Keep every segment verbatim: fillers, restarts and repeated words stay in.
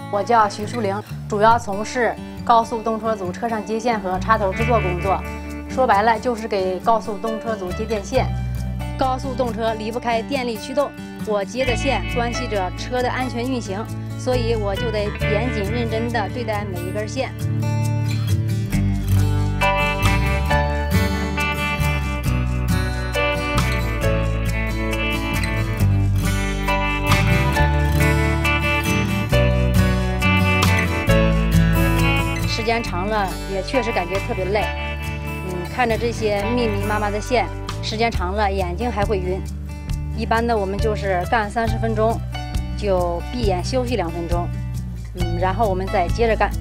我叫徐淑玲，主要从事高速动车组车上接线和插头制作工作。说白了，就是给高速动车组接电线。高速动车离不开电力驱动，我接的线关系着车的安全运行，所以我就得严谨认真地对待每一根线。 时间长了，也确实感觉特别累。嗯，看着这些密密麻麻的线，时间长了眼睛还会晕。一般的我们就是干三十分钟，就闭眼休息两分钟，嗯，然后我们再接着干。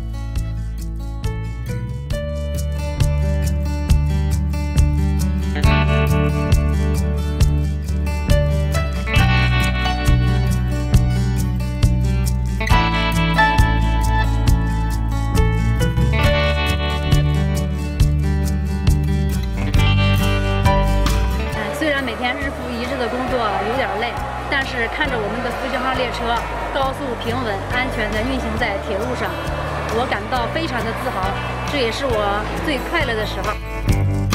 每天日复一日的工作有点累，但是看着我们的复兴号列车高速、平稳、安全地运行在铁路上，我感到非常的自豪，这也是我最快乐的时候。